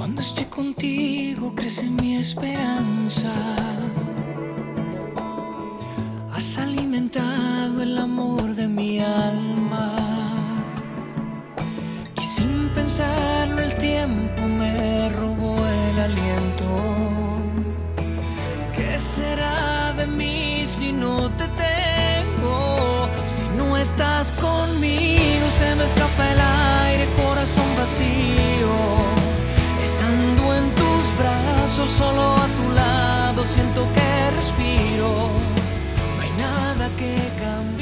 Cuando estoy contigo crece mi esperanza. Has alimentado el amor de mi alma y sin pensarlo el tiempo me robó el aliento. ¿Qué será de mí si no te tengo? Si no estás conmigo se me escapa el aire, corazón vacío. Estando en tus brazos, solo a tu lado, siento que respiro. No hay nada que cambiar.